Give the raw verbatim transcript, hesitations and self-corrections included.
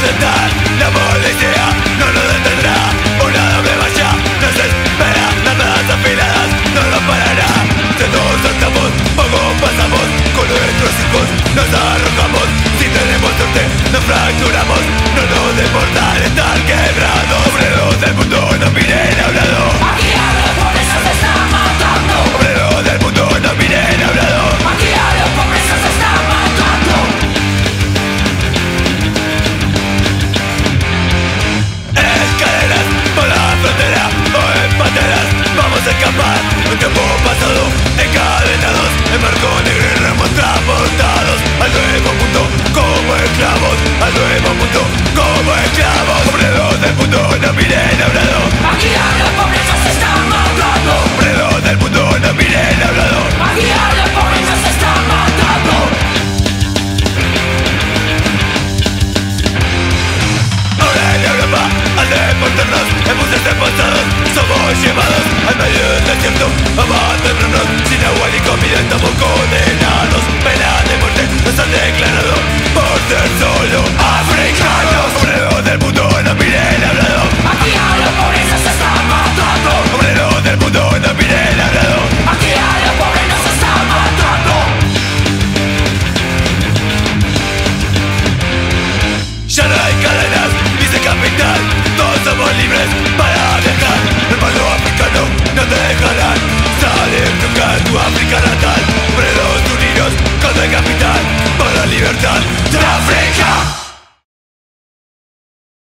aceptar, la policía no nos detendrá. Una doble valla nos espera, las dadas afiladas no nos parará. De todos saltamos, poco pasamos, con nuestros hijos nos arrojamos. Si tenemos suerte nos fracturamos, no nos importa estar quebrados. Obreros del mundo no miren a un lado, Aquí a los pobres se está matando. obreros del mundo no miren a un lado. Aquí a los pobres se está matando. Escaleras por la frontera o en pateras vamos a escapar. Un tiempo pasado encadenados en marco negro y remos transportados al nuevo mundo como esclavos, al nuevo mundo como esclavos. Obreros del mundo no miren a un lado, Aquí a los pobres se está matando. obreros del mundo no miren a un lado. Aquí a los pobres se está matando. Ahora en Europa, al deportarnos en buses despachados, somos llevados al medio del desierto, abandonarnos sin agua ni comida, estamos condenados. Pena de muerte nos han declarado por ser solo africanos.